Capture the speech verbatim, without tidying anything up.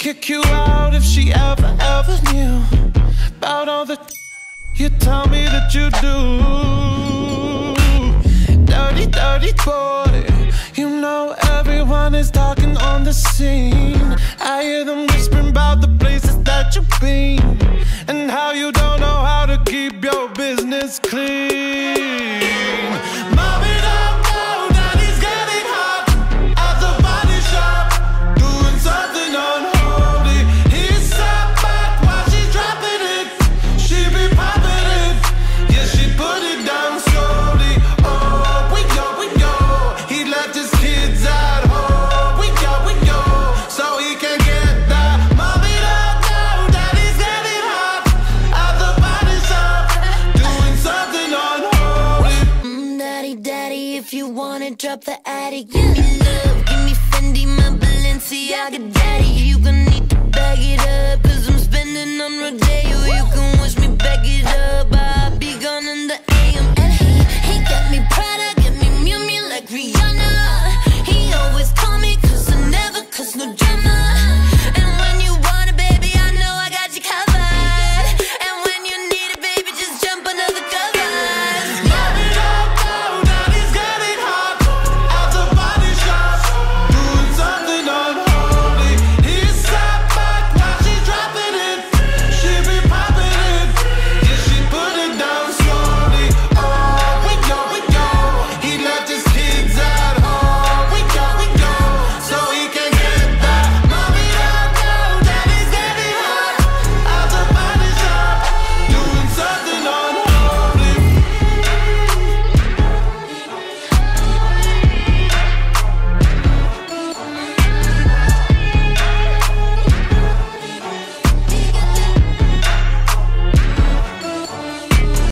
kick you out if she ever, ever knew about all the you tell me that you do. Dirty, dirty boy, you know everyone is talking on the scene. I hear them whispering about the places that you've been and how you don't know how to keep your business clean. Mommy don't know that he's getting hot at the body shop, doing something unholy. He's sat back while she's dropping it. She be popping it, yeah, she put it down slowly. Oh, we go, we go. He left his kids at home. We go, we go, so he can get that. Mommy don't know that he's getting hot at the body shop, doing something unholy. Mm, daddy, daddy, if you wanna drop the attic, give me love, give me Fendi, my Balenciaga, daddy, you can